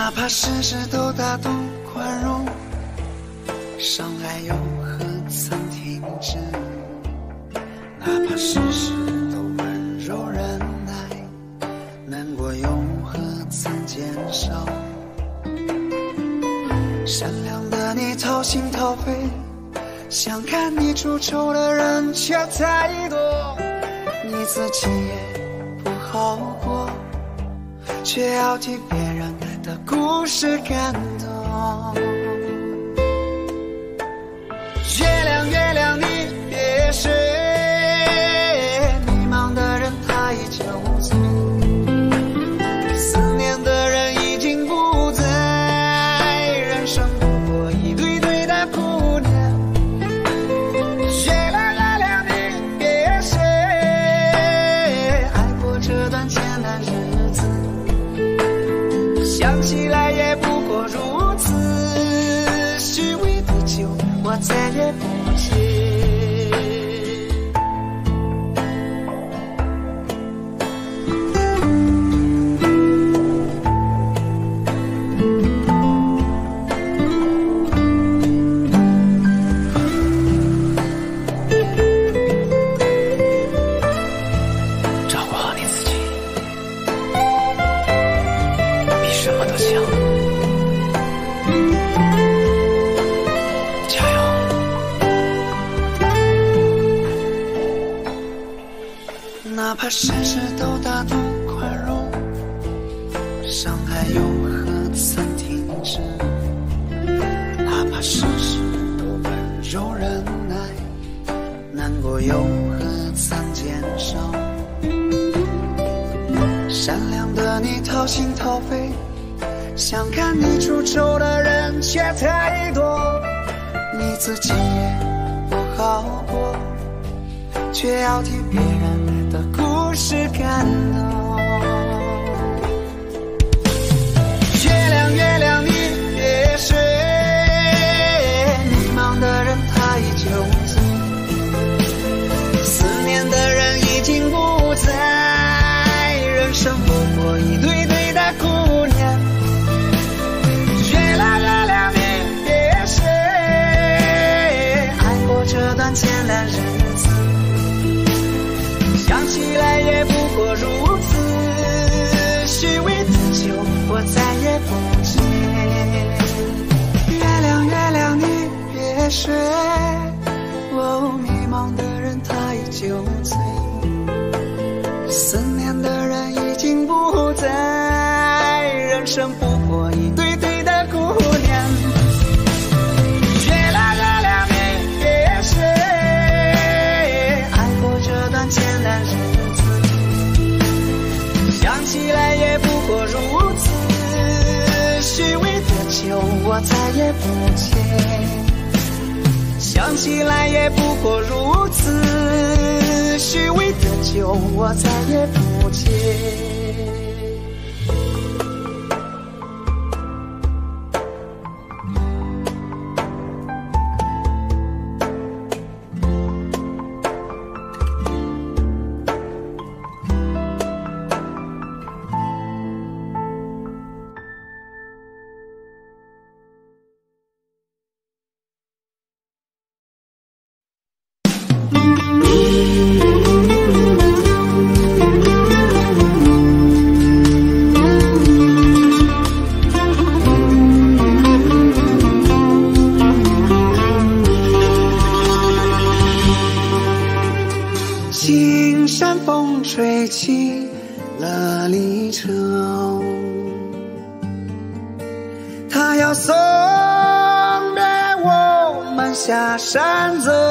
哪怕事事都大度宽容，伤害又何曾停止？哪怕事事都温柔忍耐，难过又何曾减少？善良的你掏心掏肺，想看你出丑的人却太多，你自己也不好过，却要替别人的故事感动。月亮月亮你别睡，迷茫的人他依旧醉，思念的人已经不在，人生不过一堆堆的姑娘。月亮月亮你别睡，爱过这段艰难日子，想起来也不过如此，虚伪的酒我再也不接。照顾好你自己，比什么都强。加油！哪怕事事都大度宽容，伤害又何曾停止？哪怕事事都温柔忍耐，难过又何曾减少？善良的你掏心掏肺，想看你出丑的人却太多，你自己也不好过，却要替别人的故事感动。月亮月亮你别睡，迷茫的人他依旧醉，思念的人已经不在，人生不过一堆堆的姑娘。月亮月亮你别睡，爱过这段艰难日子，想起来也不过如此，虚伪的酒我再也不接。月亮月亮你别睡，哦，迷茫的人他依旧醉，思念的人已经不在，人生不过一堆堆的姑娘。月亮月亮你别睡，爱过这段艰难日子，想起来也不过如此，虚伪的酒我再也不接。想起来也不过如此，虚伪的酒我再也不接。青山风吹起了离愁，他要送别我们下山走，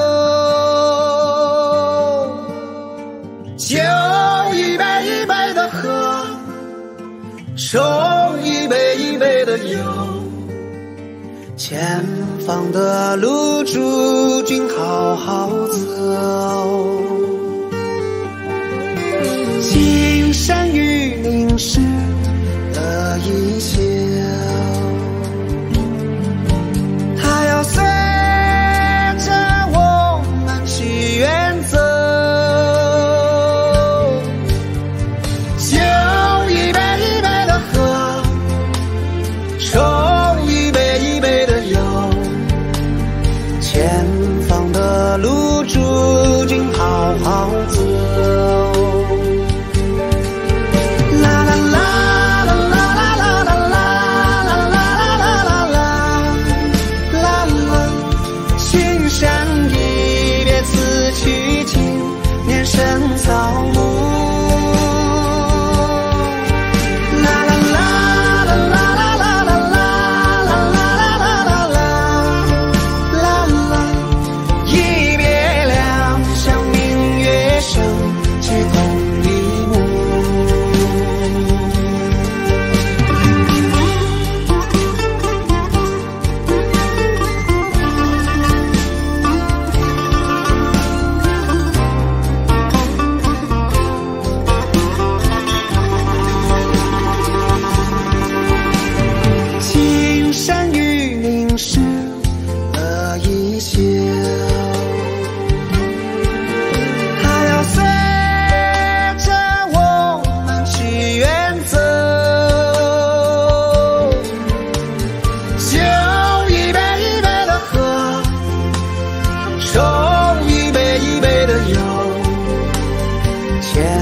就一杯一杯的喝，手一杯一杯的游，前方的路诸君好好走。青山玉凝视了一宿，他要随着我们去远走，就一杯一杯的喝，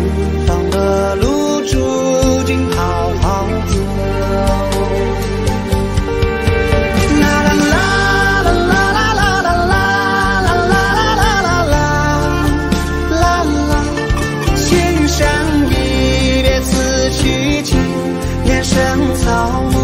方的路注定好好走。啦啦啦啦啦啦啦啦啦啦啦啦啦，闲云山一别此去经，年生草木。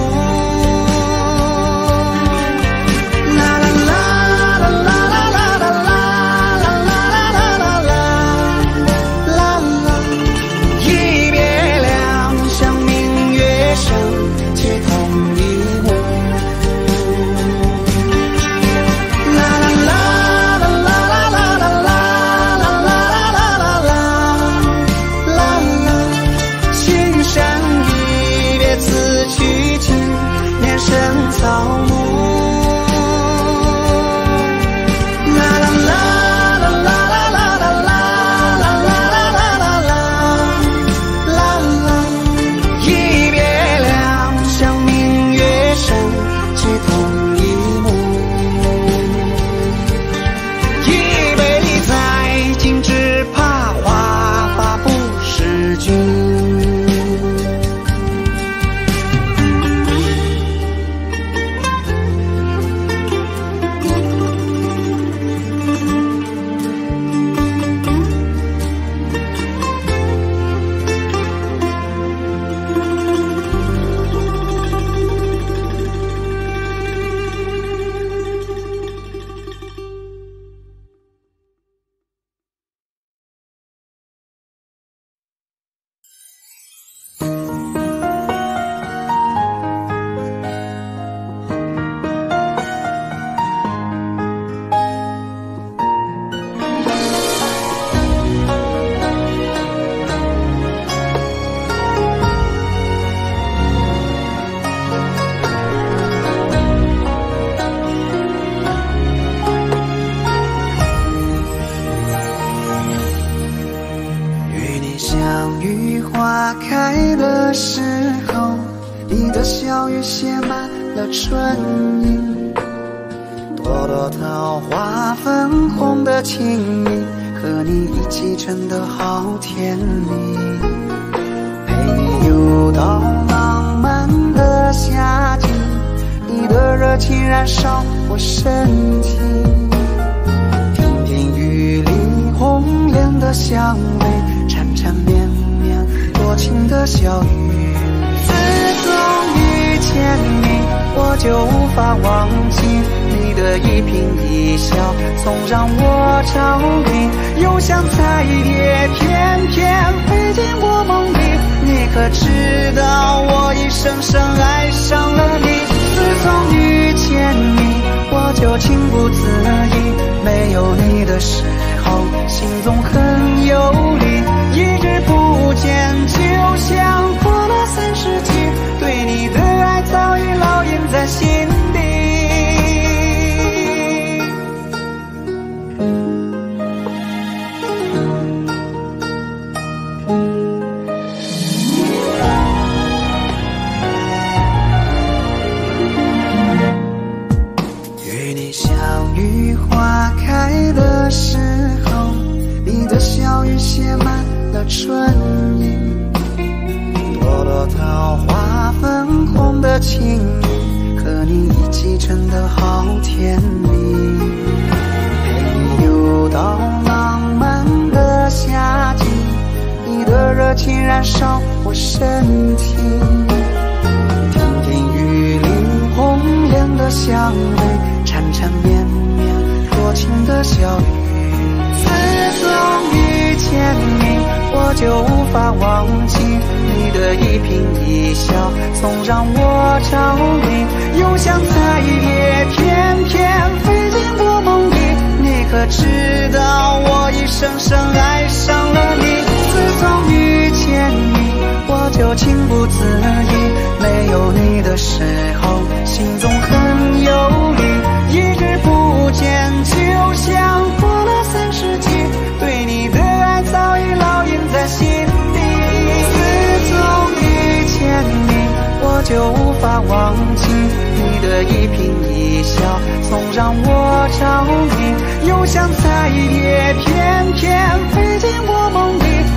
就无法忘记你的一颦一笑，总让我着迷。又像彩蝶翩翩飞进我梦里，你可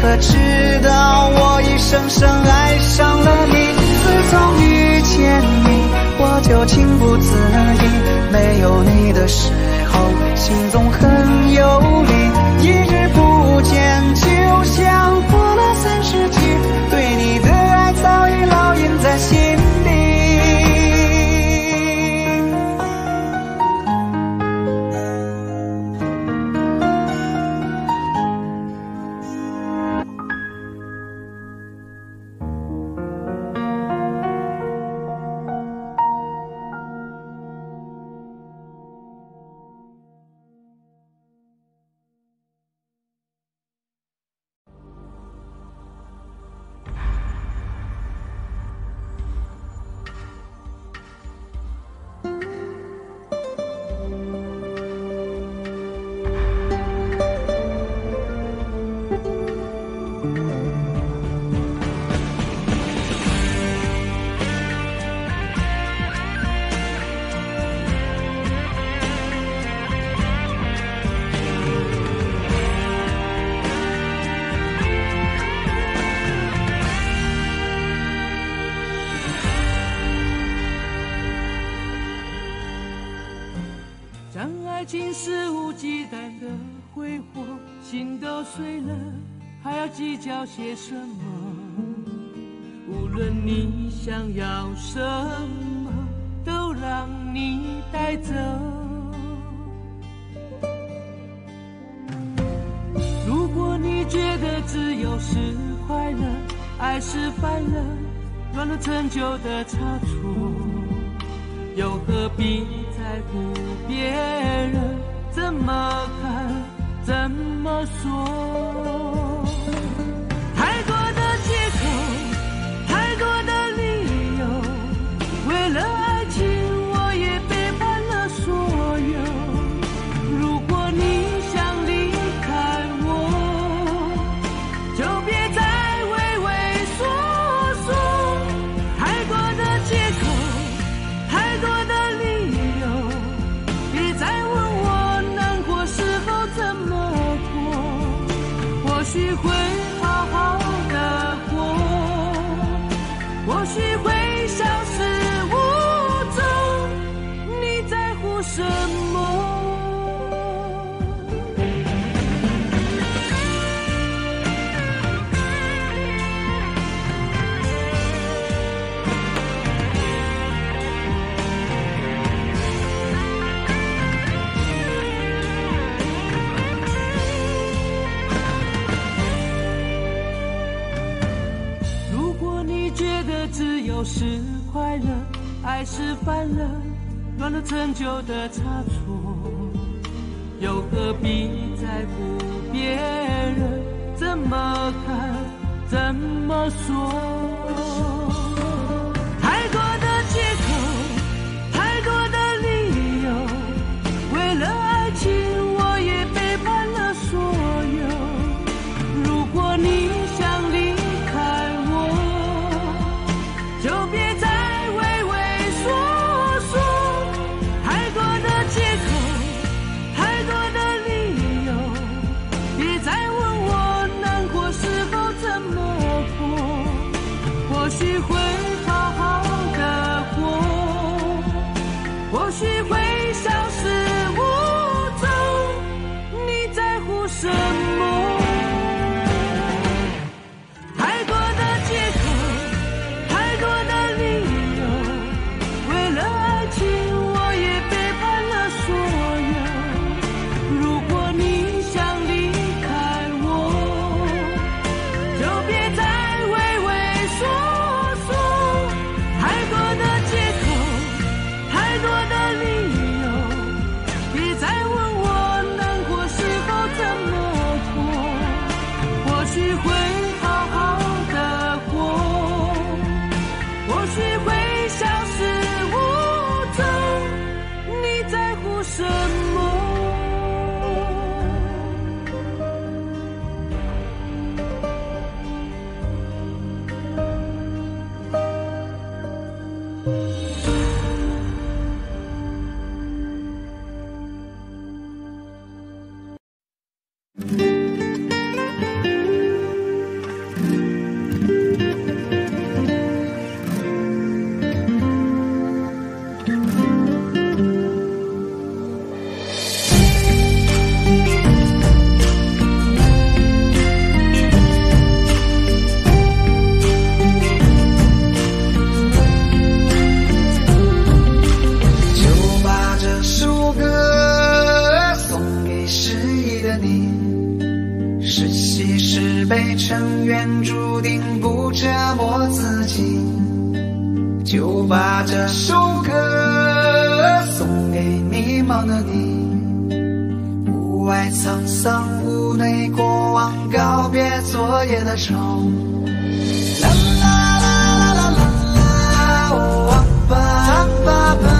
可知道我已深深爱上了你？自从遇见你，我就情不自已，没有你的时候，心总很有力。一日不见，就像过了30季，对你的爱早已烙印在心里。 当爱情肆无忌惮的挥霍，心都碎了，还要计较些什么？无论你想要什么，都让你带走。如果你觉得自由是快乐，爱是犯了乱了陈旧的差错，又何必在乎别人怎么看怎么说？太多的借口，太多的理由，为了爱情我也背叛了所有。如果你想离开我，就别再畏畏缩缩。太多的借口，太多的理由，别再问我难过时候怎么过。或许会好好的过，或许会消失无踪，你在乎什么？自由是快乐，爱是犯了乱了陈旧的差错，又何必在乎别人怎么看怎么说？太多的借口，太多的理由，为了爱情我也背叛了所有。如果你想离开我，就别再畏畏缩缩。太多的借口，太多的理由，别再问我难过时候怎么过。 成缘，注定不折磨自己，就把这首歌送给迷茫的你。屋外沧桑，屋内过往，告别昨夜的愁。啦啦啦啦啦啦啦，哦啊吧啊吧吧。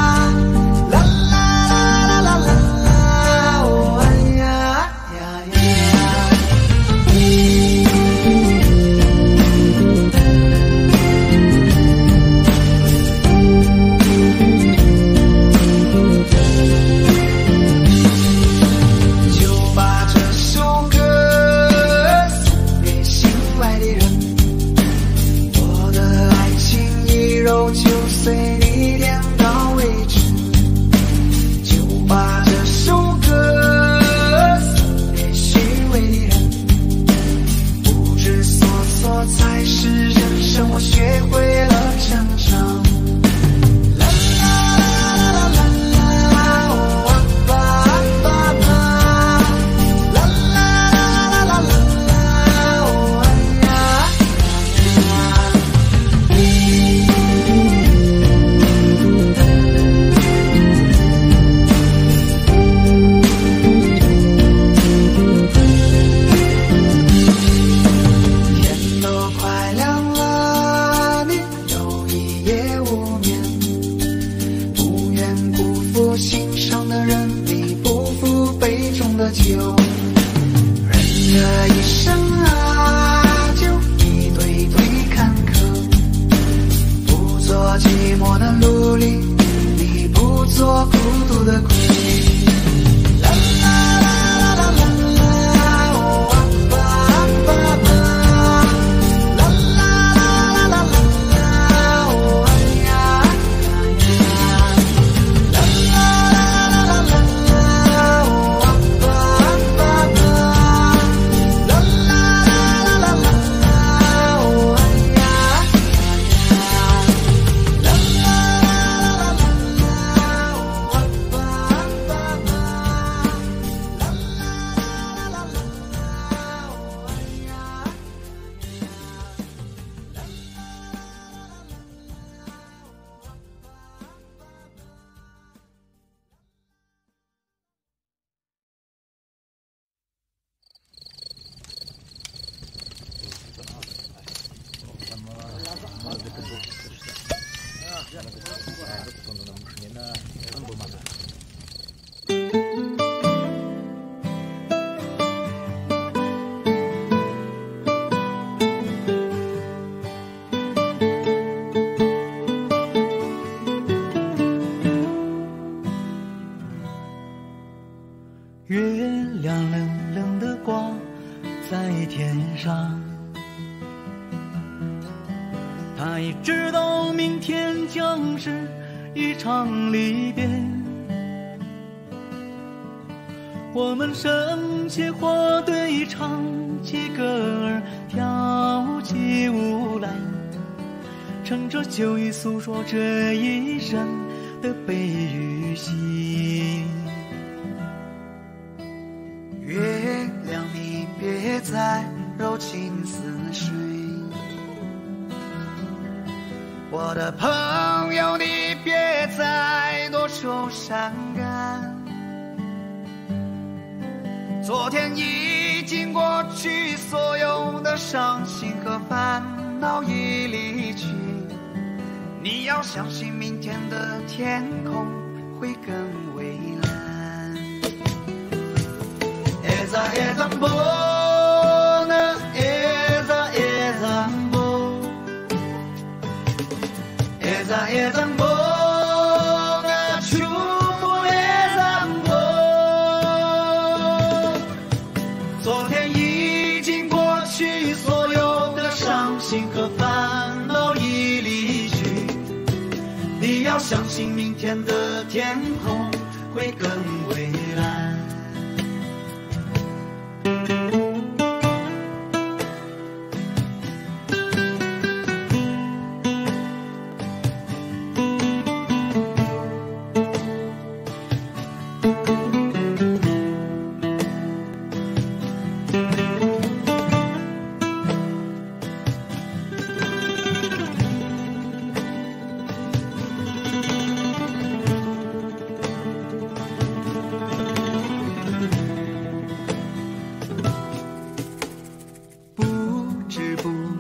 我们生起火堆，唱起歌儿，跳起舞来，乘着酒意诉说这一生的悲与喜。 月亮你别再柔情似水，我的朋友你别再多愁善感。昨天已经过去，所有的伤心和烦恼已离去。你要相信明天的天空会更蔚蓝。Esa esa bona, esa esa bona, esa esa bona.相信明天的天空会更蔚蓝。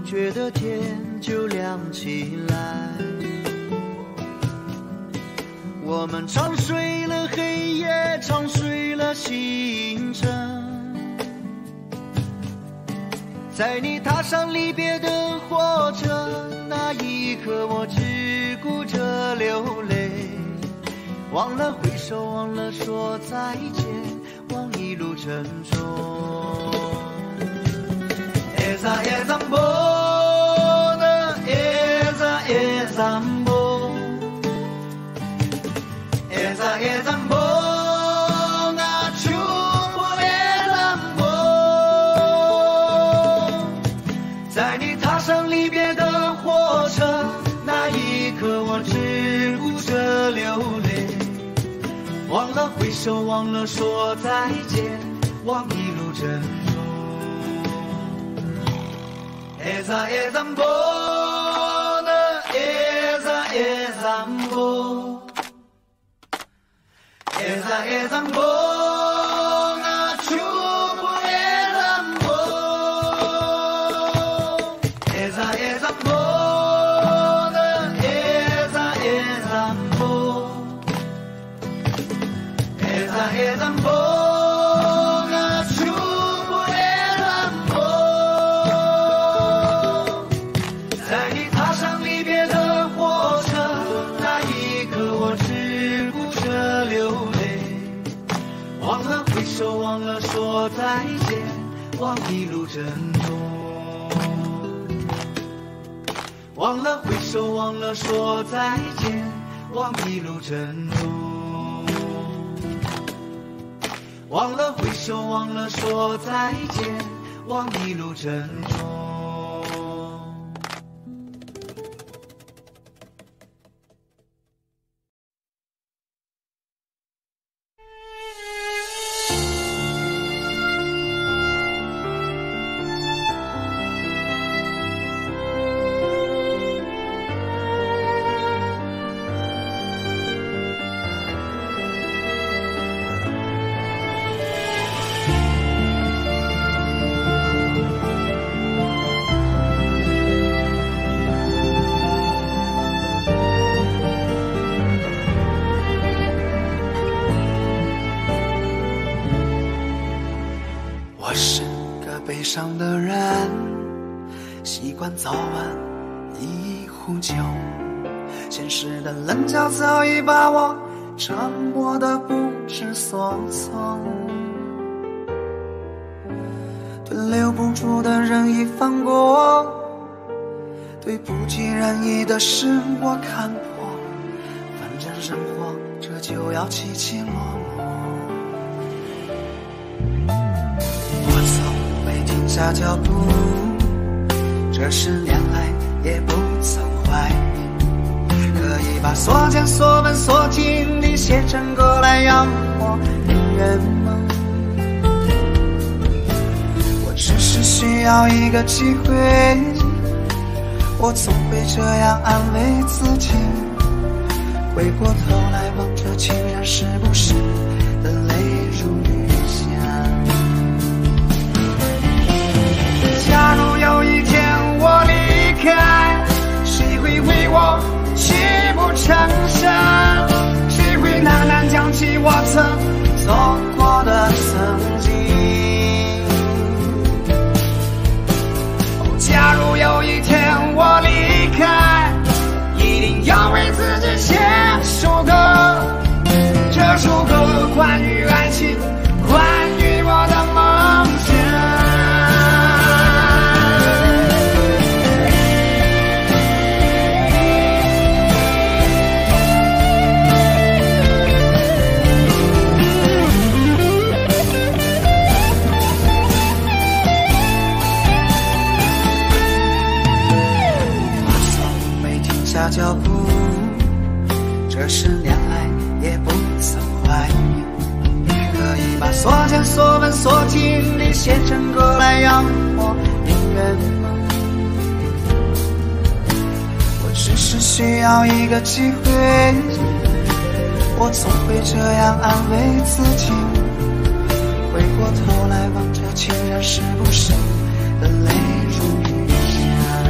觉得天就亮起来。我们长睡了黑夜，长睡了星辰，在你踏上离别的火车，那一刻我只顾着流泪，忘了挥手，忘了说再见，忘一路沉重。Esa es amor, esa es amor, esa es amor, na chupo es amor。在你踏上离别的火车，那一刻我只顾着流泪，忘了挥手，忘了说再见，忘一路珍重。Esa es amor, esa es amor, esa es amor, na chupo es amor. Esa es amor, esa es amor, esa es amor, na chupo es amor。在你踏上离别的火车，那一刻我只顾着流泪，忘了挥手，忘了说再见，忘一路珍重。忘了挥手，忘了说再见，忘一路珍重。忘了挥手，忘了说再见，忘一路珍重。我是个悲伤的人，习惯早晚一壶酒，现实的棱角早已把我折磨得不知所措，对留不住的人已放过，对不尽人意的事我看破，反正生活这就要起起落落。我从未停下脚步，这10年来也不曾怀疑，可以把所见所闻所经历写成歌来让我能圆梦。我只是需要一个机会，我总会这样安慰自己，回过头来望着情人是不是的泪如雨下。假如有一天我离开，谁会为我泣不成声？谁会喃喃讲起我曾走过的曾经？假如有一天我离开，一定要为自己写首歌，这首歌关于爱情，关于我的梦想。下脚步，这10年来也不曾怀疑，可以把所见所闻所经历写成歌来让我能圆梦。我只是需要一个机会，我总会这样安慰自己，回过头来望着情人是不是的泪如雨下。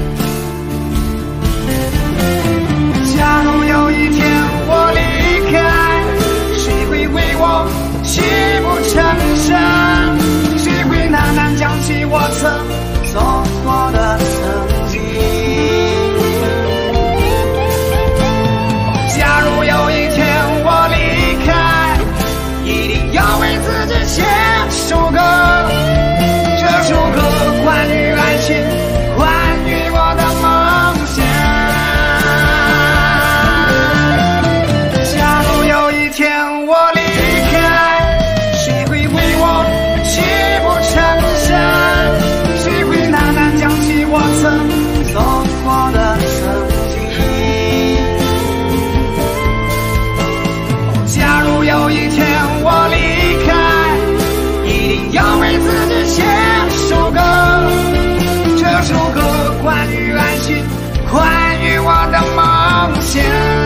歌关于爱情，关于我的梦想。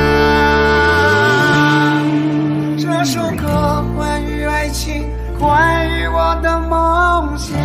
这首歌关于爱情，关于我的梦想。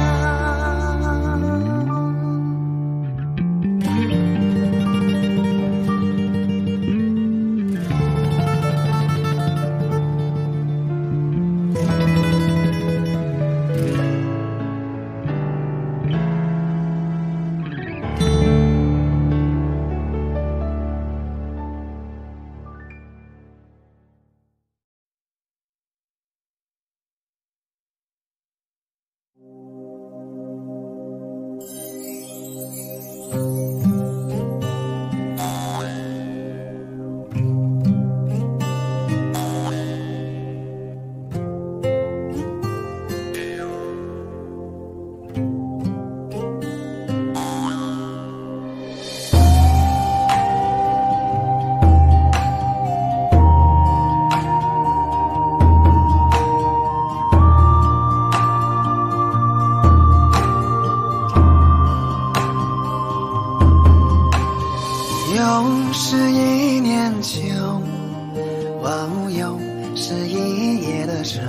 又是一年秋，哦，又是一夜的愁，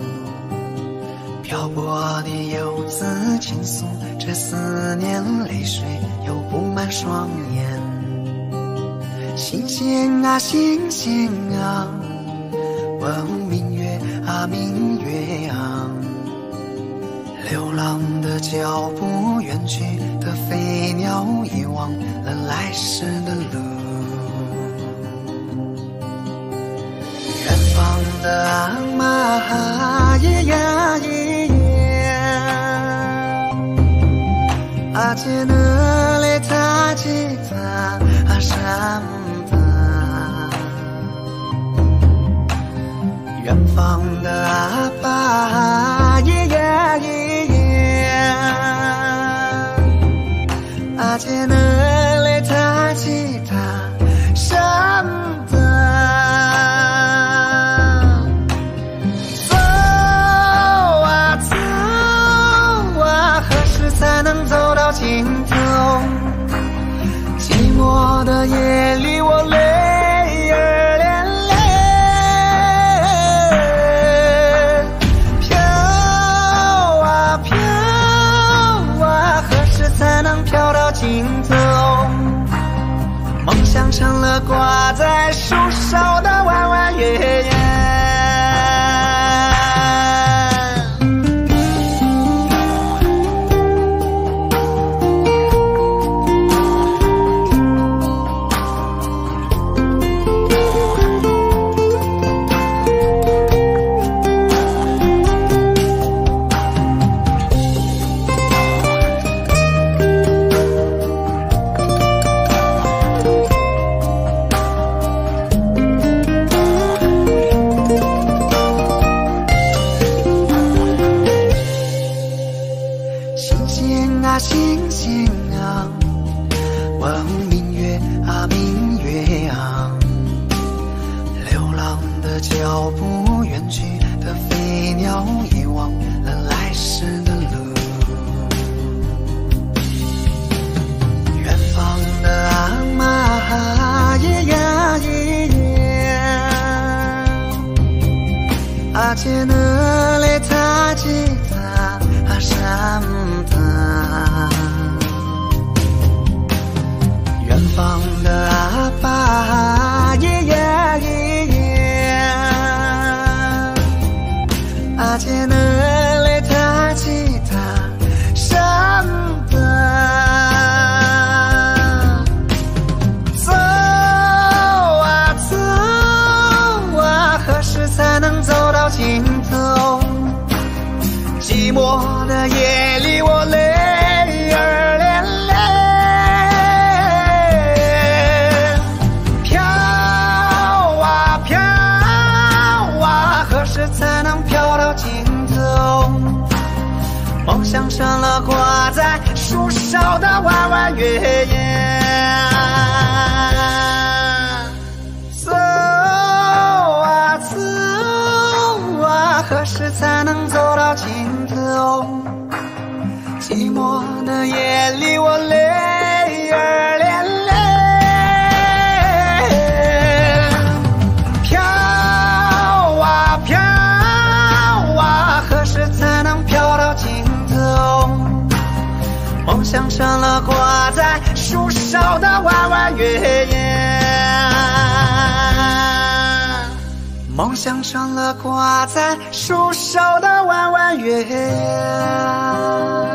漂泊的游子倾诉这思念，泪水又布满双眼。星星啊星星啊，哦，明月啊明月啊，流浪的脚步，远去的飞鸟，遗忘了来时的路。远方的阿妈咿呀咿呀，阿姐呢嘞塔吉他阿山巴。远方的阿爸咿呀咿呀，阿姐呢嘞塔吉他山巴。走啊走啊，何时才能走到尽头？寂寞的夜里，我泪儿连连。飘啊飘啊，何时才能飘到尽头？梦想成了挂在树梢的弯弯月牙。星星啊，哦，明月啊明月啊，流浪的脚步，远去的飞鸟，遗忘了来时的路。远方的阿妈咿呀咿呀，阿姐呢嘞塔吉他阿山巴。远方的阿爸咿呀咿呀，阿姐呢嘞塔吉他山巴。走啊走啊，何时才能走到尽头？寂寞的夜里，我泪儿连连。飘啊飘啊，何时才能飘到尽头？梦想成了挂在树梢的弯弯月牙。走啊走啊，何时才能走到尽头？寂寞的夜里，我泪梢的弯弯月牙，梦想成了挂在树梢的弯弯月牙。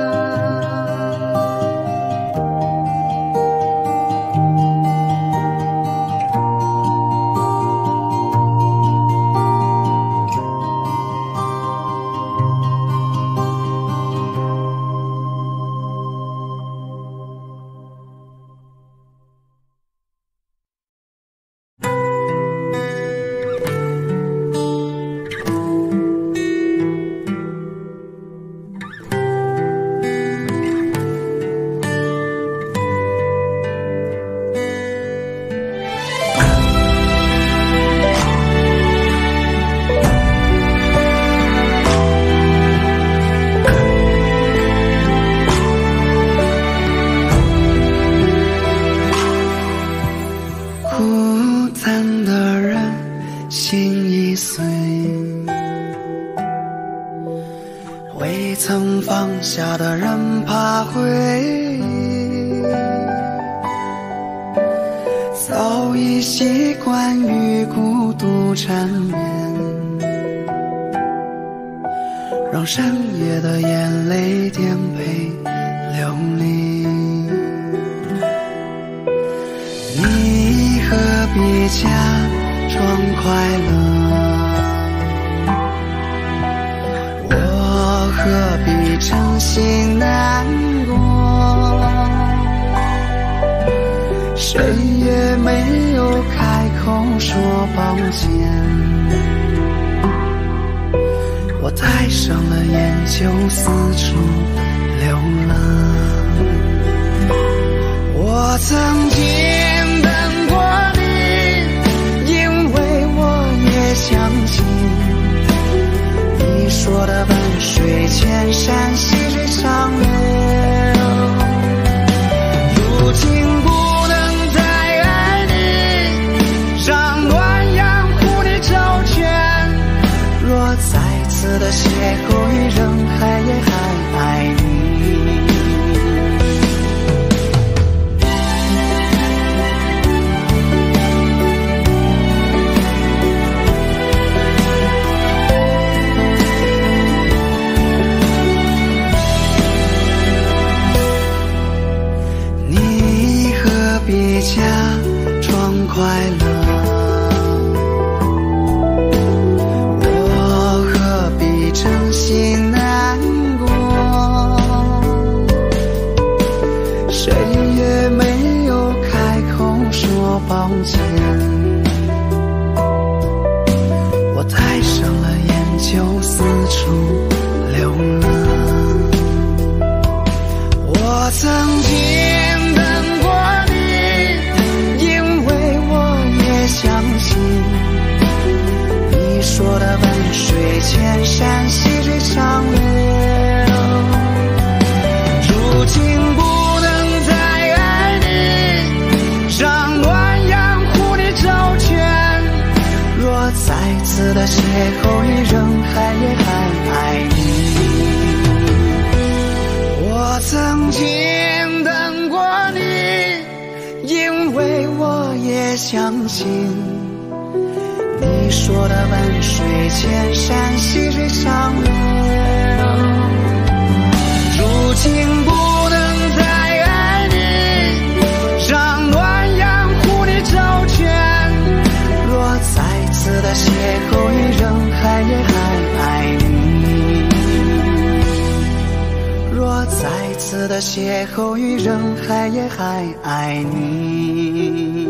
下的人怕回忆，早已习惯于孤独缠绵，让深夜的眼泪颠沛流离。你何必假装快乐？何必真心难过？谁也没有开口说抱歉。我戴上了眼就四处流浪。我曾经等过你，因为我也相信你说的万水千山，细水长流。如今不能再爱你，让暖阳护你周全。若再次的邂逅于人海，也还爱你。假装快乐，我何必真心难过？谁也没有开口说抱歉。我戴上了眼就四处流浪。我曾经等过相信你说的万水千山，细水长流。如今不能再爱你，让暖阳护你周全。若再次的邂逅于人海，也还爱你。我曾经等过你，因为我也相信你说的万水千山，细水长流。如今不能再爱你，让暖阳护你周全。若再次的邂逅于人海，也还爱你。若再次的邂逅于人海，也还爱你。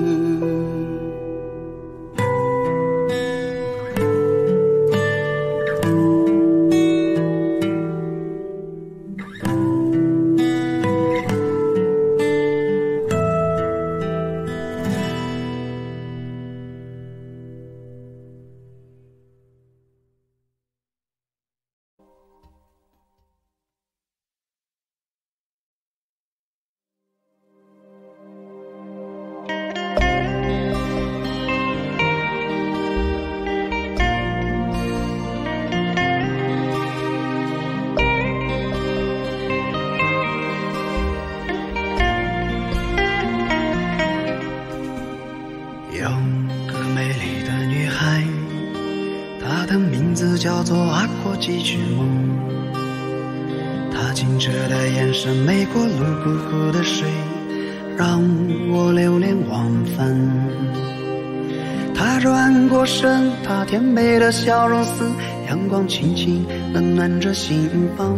叫做爱过几句梦。他清澈的眼神没过路不枯的水，让我流连忘返。他转过身，他甜美的笑容似阳光轻轻温暖着心房。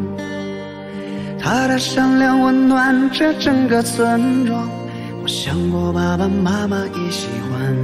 他的善良温暖着整个村庄，我想我爸爸妈妈也喜欢。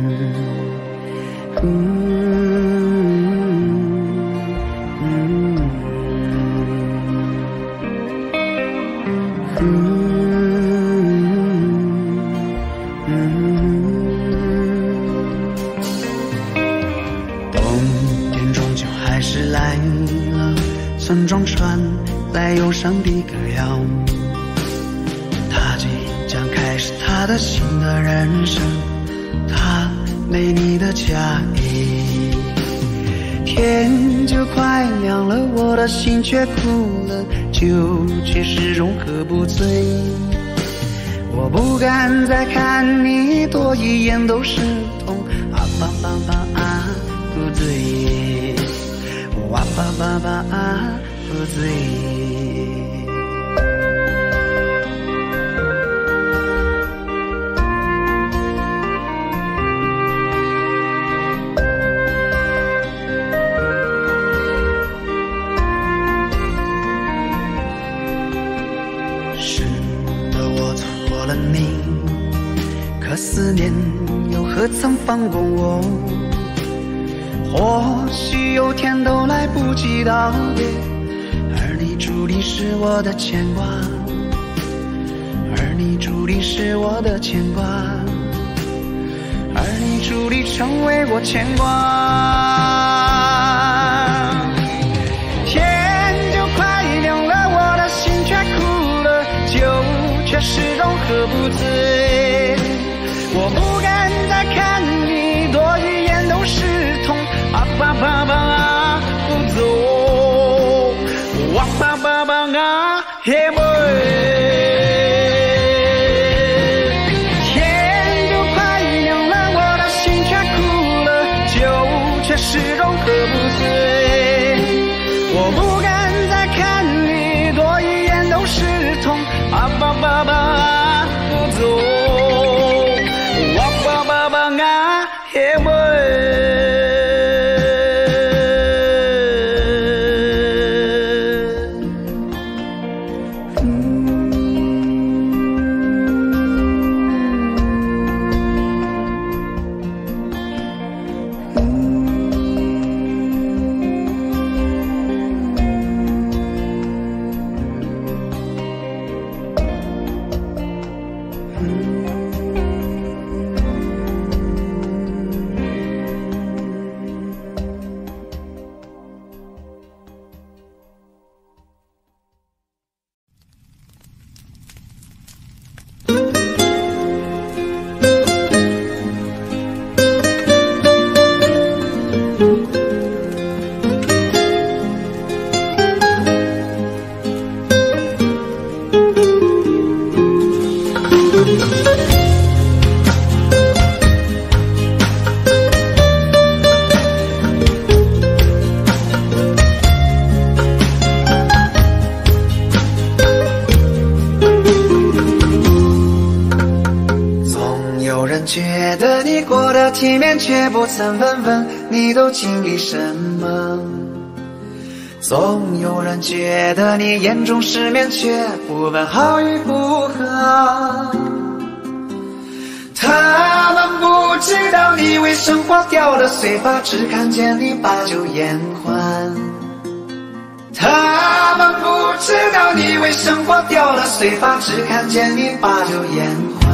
冬天终究还是来了，村庄传来忧伤的歌谣。他即将开始他的新的人生，他没你的家里，天就快亮了，我的心却哭了，酒却始终喝不醉。我不敢再看你，多一眼都是痛，啊吧吧吧啊，不醉，哇吧吧吧啊，不醉。可思念又何曾放过我？或许有天都来不及道别，而你注定是我的牵挂，而你注定是我的牵挂，而你注定成为我牵挂。天就快亮了，我的心却哭了，酒却始终喝不醉。我不敢再看你，多一眼都是痛，啊吧吧吧啊，不走，哇吧吧吧啊，嘿喂。天就快亮了，我的心却哭了，酒却始终喝不醉。我不敢再看你，多一眼都是痛，啊吧吧吧啊，不走。觉得你过得体面，却不曾问问你都经历什么。总有人觉得你眼中失眠，却不问好与不好。他们不知道你为生活掉了碎发，只看见你把酒言欢。他们不知道你为生活掉了碎发，只看见你把酒言欢。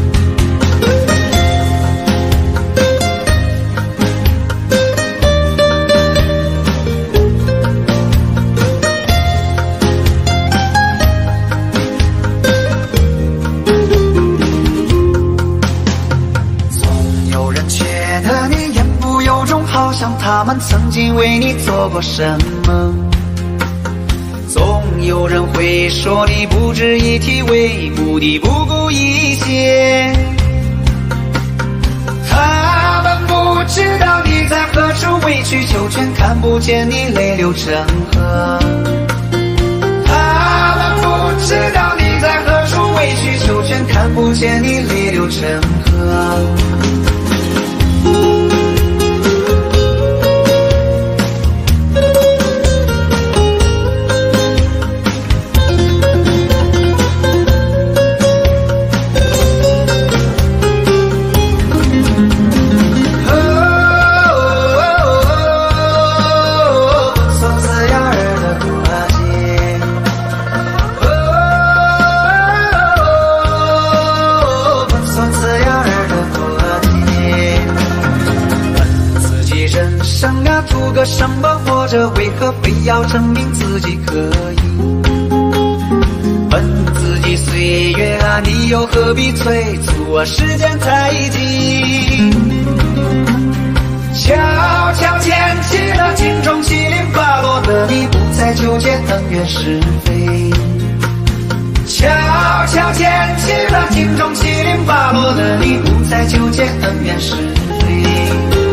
好像他们曾经为你做过什么，总有人会说你不值一提，为目的不顾一切。他们不知道你在何处为曲求全，看不见你泪流成河。他们不知道你在何处委曲求全，看不见你泪流成河。图个什么？活着为何非要证明自己可以？问自己岁月啊，你又何必催促啊？时间太急，悄悄牵起了镜中七零八落的你，不再纠结恩怨是非。悄悄牵起了镜中七零八落的你，不再纠结恩怨是非。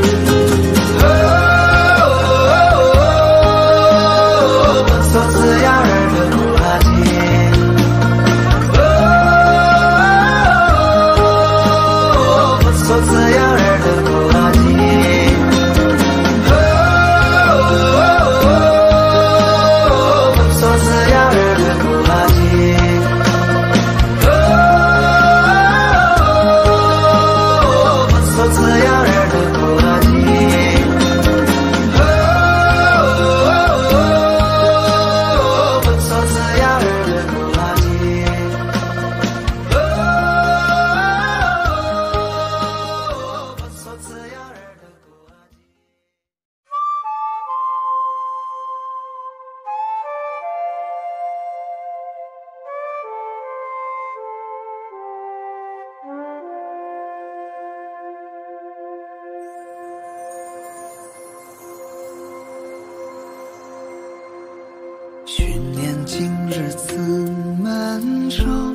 说自然而的过节，说自然而的过节，说自然而的过节，说自然而的过节。去年今日此门中，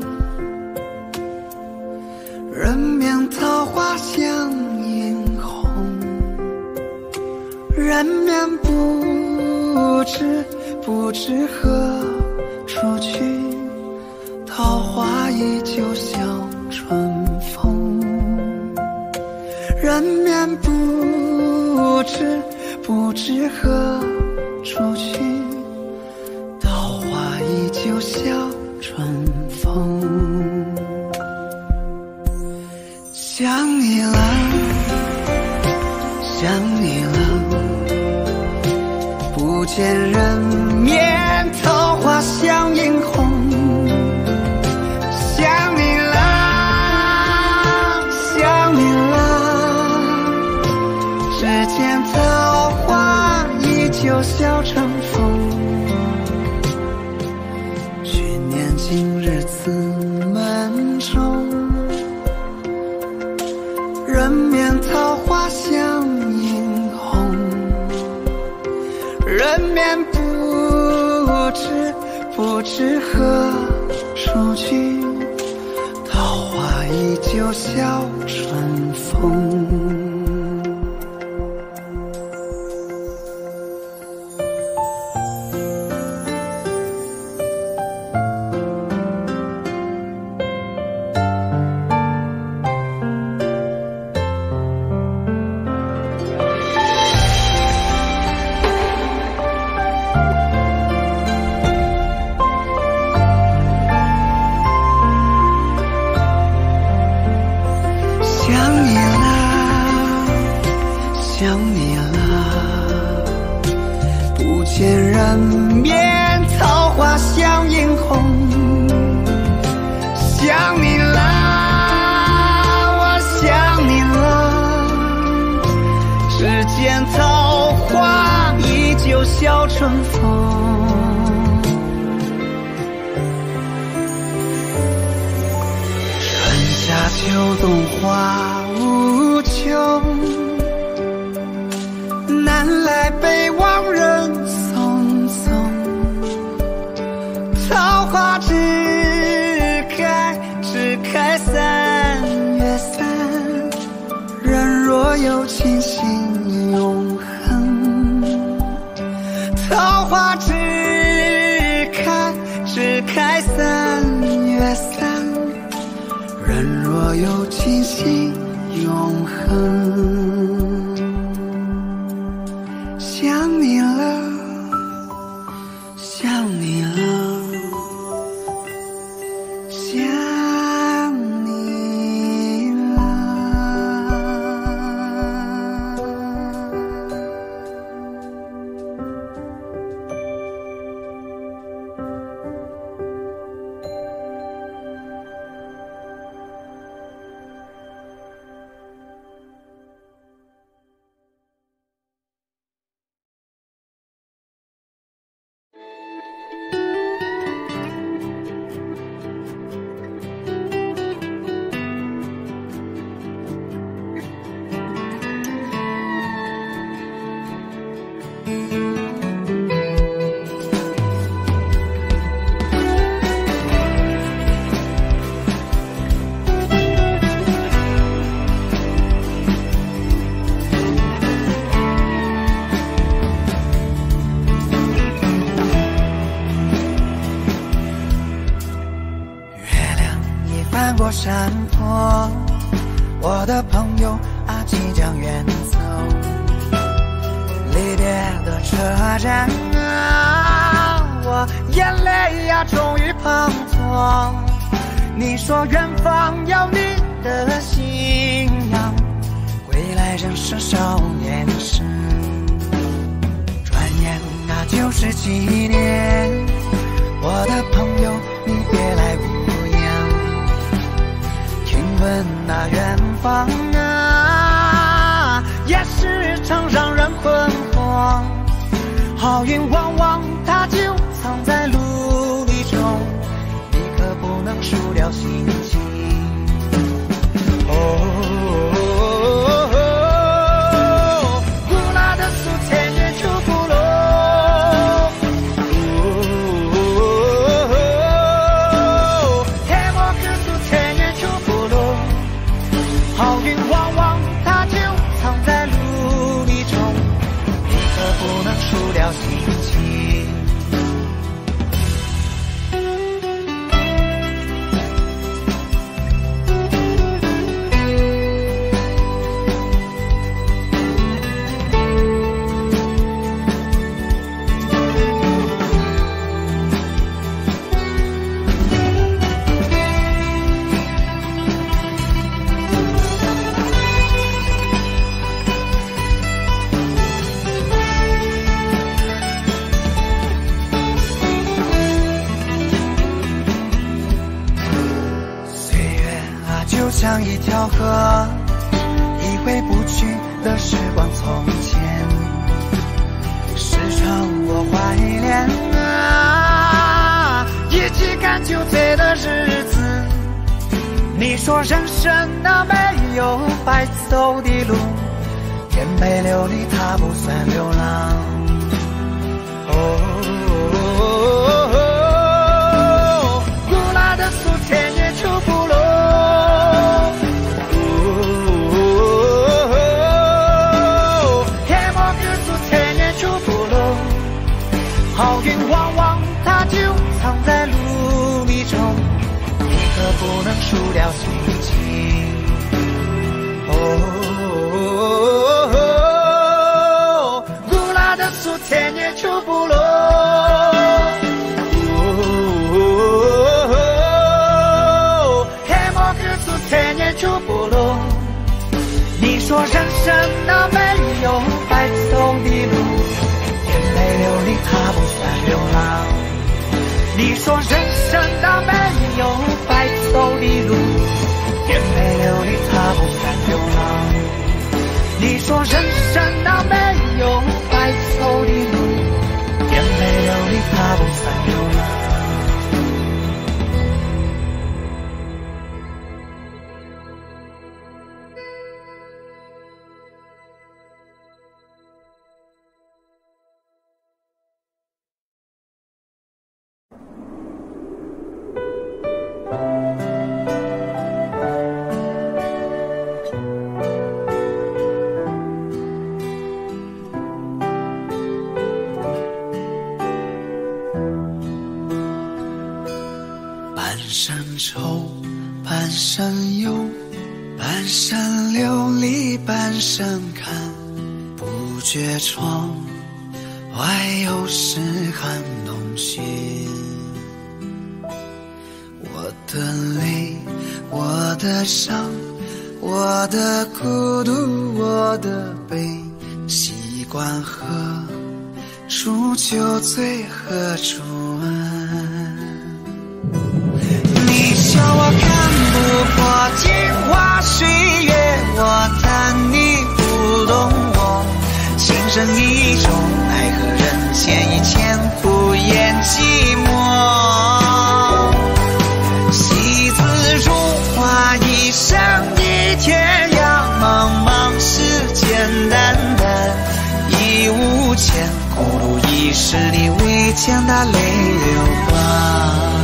人面桃花相映红。人面不知何处去，桃花依旧笑春风。人面不知何处去，依旧笑春风。想你了，想你了，不见人面桃花相映红。想你了，想你了，只见桃花依旧笑春风。今日此门中，人面桃花相映红。人面不知何处去，桃花依旧笑春风。想你了，不见人面桃花相映红。想你了，我想你了，只见桃花依旧笑春风。春夏秋冬花无穷，南来北往人匆匆。桃花只开3月3，人若有情心永恒。 所有惊喜永恒。想你了，想你了，想你了。翻过山坡，我的朋友啊即将远走，离别的车站啊，我眼泪呀终于滂沱。你说远方有你的信仰，归来仍是少年时。转眼啊就是几年，我的朋友你别来无恙。问那远方啊，也是常让人困惑。好运往往它就藏在路里中，你可不能输掉心情。古老的树千年出不落。好运往往它就藏在路里中，你可不能输掉心情。就像一条河，已回不去的时光从前，时常我怀恋啊，一起赶酒醉的日子。你说人生啊没有白走的路，颠沛流离它不算流浪。古老的树千年出不落。好运往往它就藏在路里中，你可不能输掉心情。古老的树千年出不落。黑墨之树千年出不落。你说人生啊没有白走的路，泪流离它不算流浪。你说人生啊没有白走的路，眼泪流离它不算流浪。你说人生啊没有白走的路，眼泪流离它不算流浪。半生愁，半生忧， 半生流离半生看，不觉窗外有时寒冬心。我的泪，我的伤，我的孤独，我的悲，习惯喝煮酒醉喝煮安。你笑我看不破镜花水月，我叹你不懂我，情深意重，奈何人间一千敷衍寂寞。戏子如花，一生一天涯，茫茫世间淡淡已无牵，孤独一世里未见他泪流光。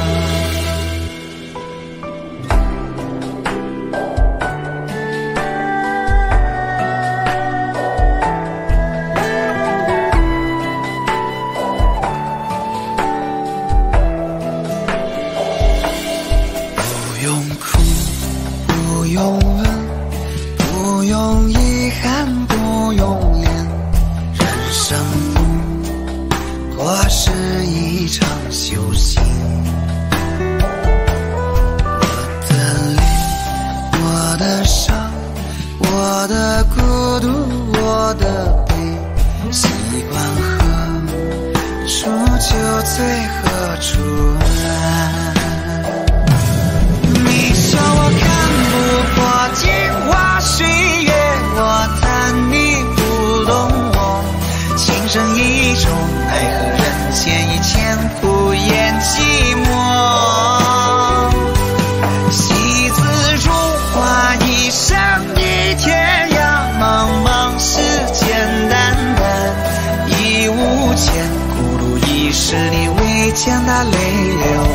见他泪流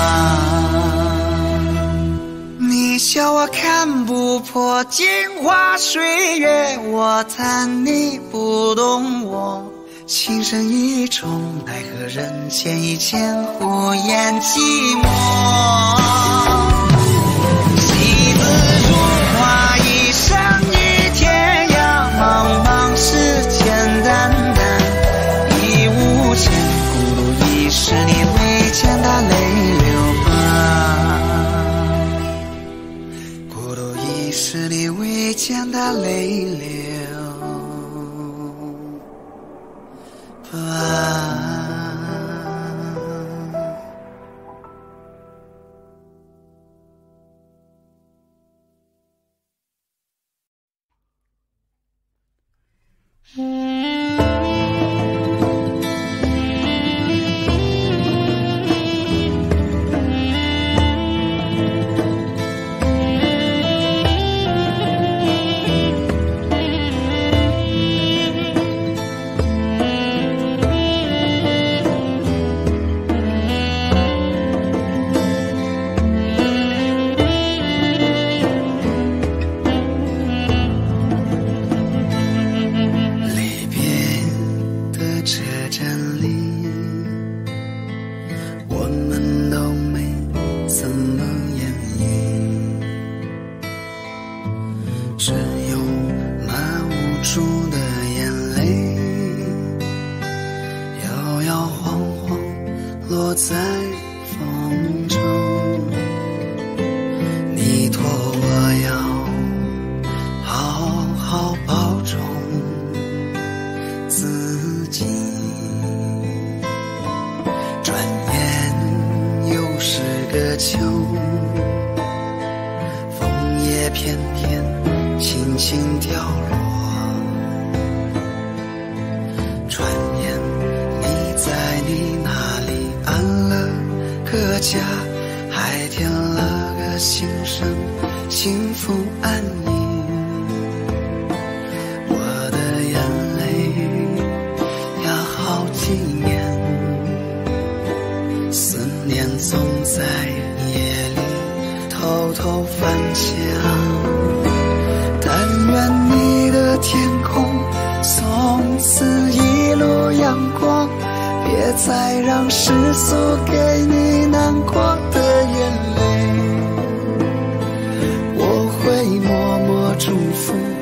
光，你笑我看不破镜花水月，我叹你不懂我，情深意重，奈何人间一千敷衍寂寞。戏子如花，一生一天涯，茫茫世间淡淡已无牵，孤独一世里未见他泪流光，孤独一世里未见他泪流光。再让世俗给你难过的眼泪，我会我祝福。